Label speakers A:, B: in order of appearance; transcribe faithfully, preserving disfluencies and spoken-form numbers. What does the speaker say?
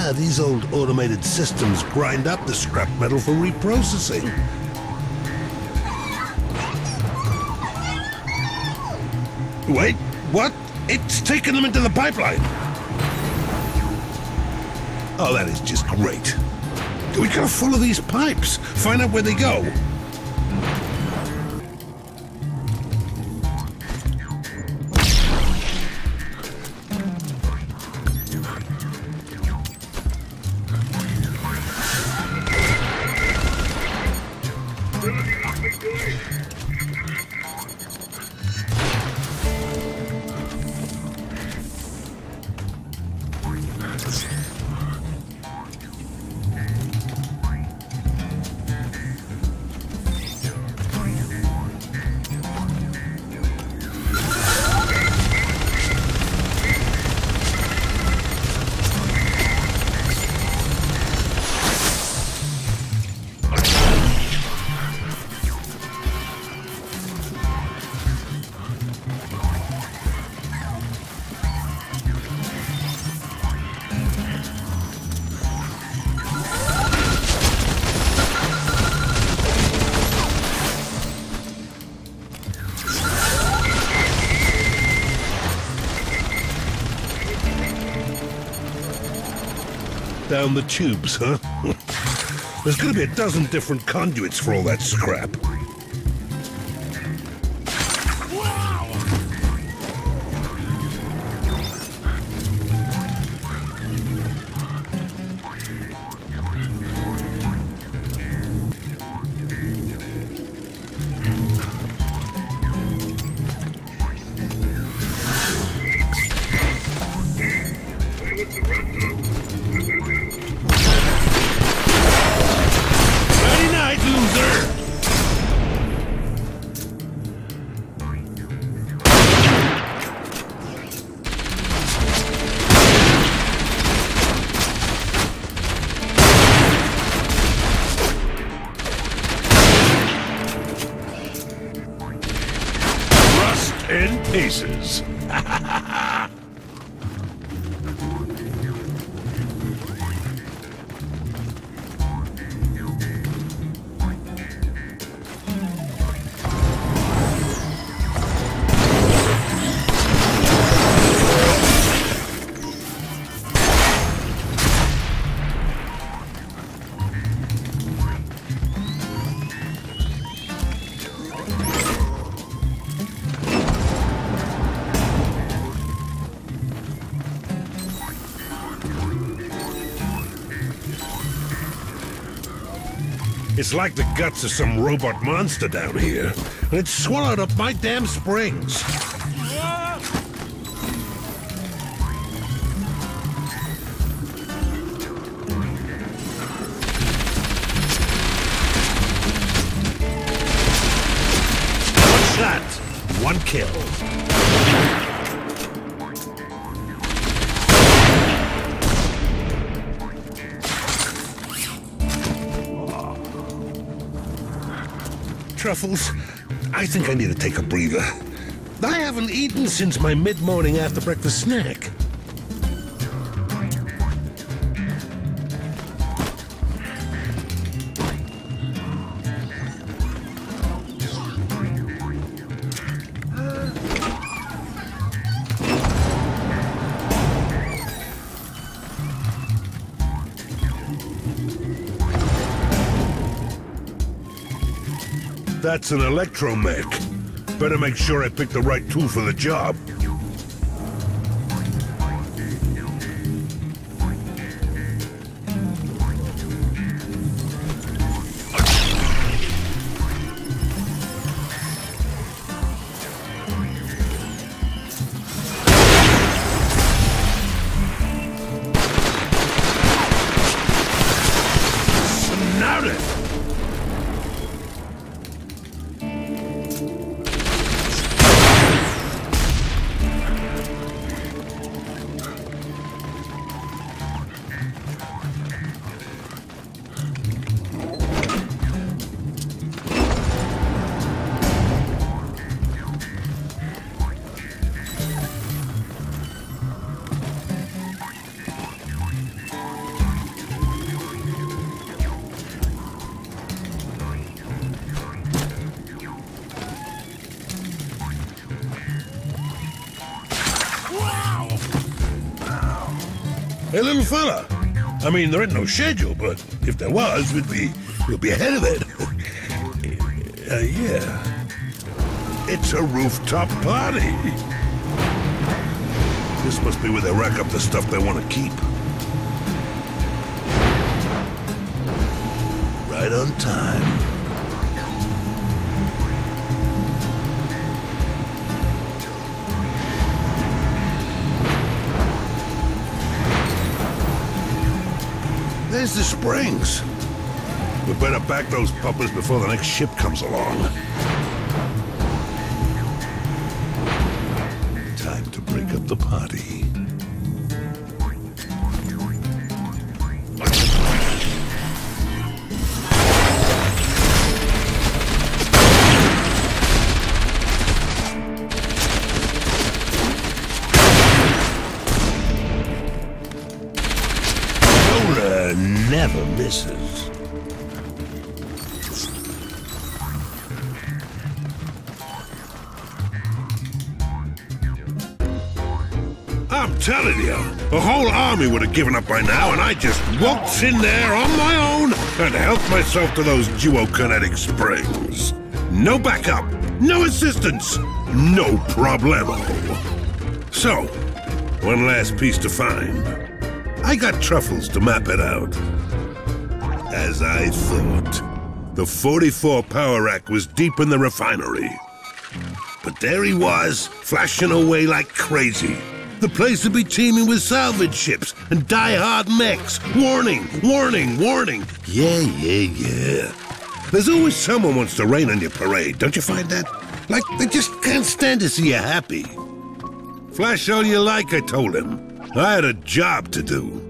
A: Ah, these old automated systems grind up the scrap metal for reprocessing. Wait, what? It's taken them into the pipeline! Oh, that is just great. We gotta follow these pipes, find out where they go. Down the tubes, huh? There's gonna be a dozen different conduits for all that scrap. In pieces. It's like the guts of some robot monster down here. And it swallowed up my damn springs. One shot, one kill. Truffles, I think I need to take a breather. I haven't eaten since my mid-morning after-breakfast snack. That's an electromech. Better make sure I pick the right tool for the job. Snout it! Hey, little fella. I mean, there ain't no schedule, but if there was, we'd be, we'd be ahead of it. uh, yeah. It's a rooftop party. This must be where they rack up the stuff they want to keep. Right on time. There's the springs. We better back those puppers before the next ship comes along. Time to break up the party. Never misses. I'm telling you, the whole army would have given up by now, and I just waltzed in there on my own and helped myself to those duokinetic springs. No backup, no assistance, no problemo. So, one last piece to find. I got Truffles to map it out. As I thought, the forty-four power rack was deep in the refinery. But there he was, flashing away like crazy. The place would be teeming with salvage ships and die-hard mechs. Warning, warning, warning. Yeah, yeah, yeah. There's always someone wants to rain on your parade, don't you find that? Like they just can't stand to see you happy. Flash all you like, I told him. I had a job to do.